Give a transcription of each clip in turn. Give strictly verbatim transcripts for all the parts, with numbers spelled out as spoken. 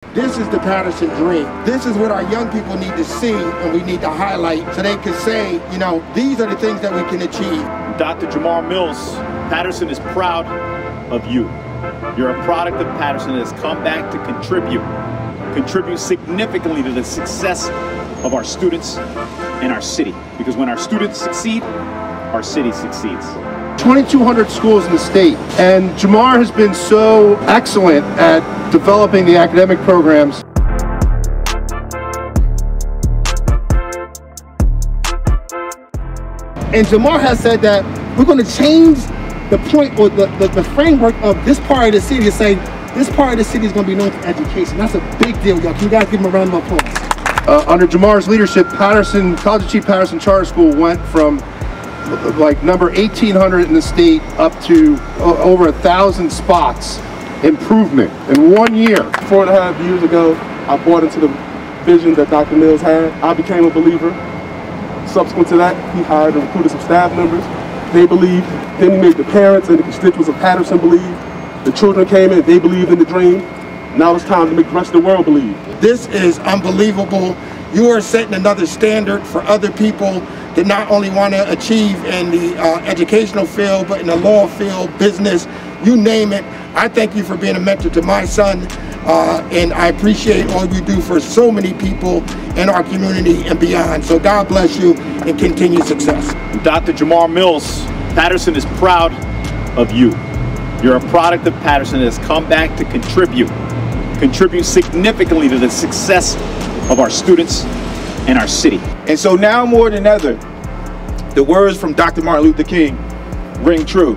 This is the Patterson dream. This is what our young people need to see and we need to highlight so they can say, you know, these are the things that we can achieve. Doctor Jamar Mills, Patterson is proud of you. You're a product of Patterson that has come back to contribute, contribute significantly to the success of our students and our city. Because when our students succeed, our city succeeds. twenty-two hundred schools in the state, and Jamar has been so excellent at developing the academic programs. And Jamar has said that we're going to change the point or the, the, the framework of this part of the city to say this part of the city is going to be known for education. That's a big deal, y'all. Can you guys give him a round of applause? Uh, under Jamar's leadership, Patterson, College of Chief Patterson Charter School went from like number eighteen hundred in the state up to uh, over a thousand spots improvement in one year. Four and a half years ago, I bought into the vision that Doctor Mills had. I became a believer. Subsequent to that, he hired and recruited some staff members. They believed. Then he made the parents and the constituents of Patterson believe. The children came in, they believed in the dream. Now it's time to make the rest of the world believe. This is unbelievable. You are setting another standard for other people that not only want to achieve in the uh, educational field, but in the law field, business, you name it. I thank you for being a mentor to my son, uh, and I appreciate all you do for so many people in our community and beyond. So God bless you and continued success. Doctor Jamar Mills, Patterson is proud of you. You're a product of Patterson that has come back to contribute, contribute significantly to the success of our students and our city. And so now more than ever, the words from Doctor Martin Luther King ring true.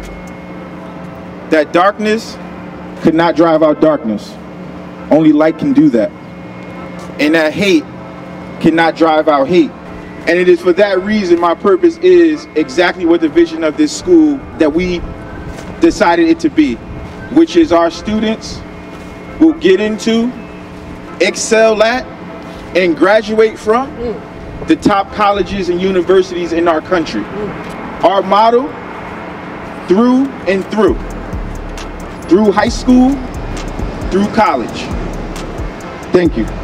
That darkness could not drive out darkness. Only light can do that. And that hate cannot drive out hate. And it is for that reason my purpose is exactly what the vision of this school that we decided it to be, which is our students will get into, excel at, and graduate from mm. the top colleges and universities in our country. Mm. Our motto, through and through. Through high school, through college. Thank you.